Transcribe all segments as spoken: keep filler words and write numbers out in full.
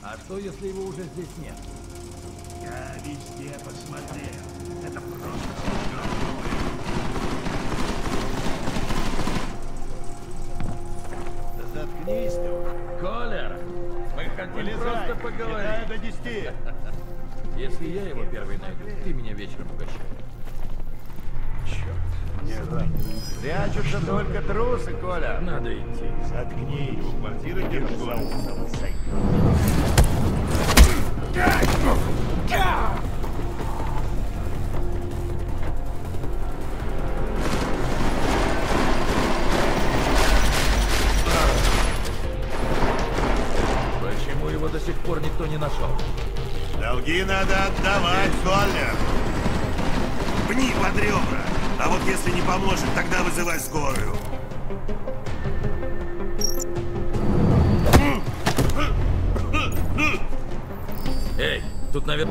А что, если его уже здесь нет? Я везде посмотрел. Это просто... Да заткнись ты. Колер, мы хотим Вылезай, просто поговорить. считаю до десяти. Если я его первый найду, ты меня вечером угощай. Черт, мне рано. Прячутся только трусы, Коля. Надо идти. Заткнись. Его квартира где-то в городе. Почему его до сих пор никто не нашел? Долги надо отдавать, Коллер. Пни под ребра. А вот если не поможет, тогда вызывай скорую. Эй, тут, наверное...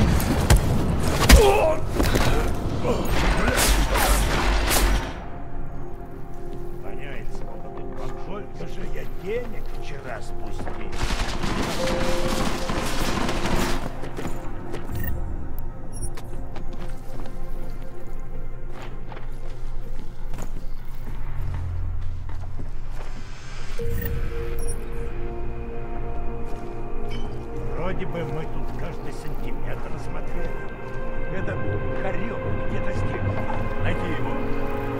Воняется. Сколько же я денег вчера спустил? Вроде бы мы тут каждый сантиметр смотрели. Этот хорек где-то здесь. Найди его.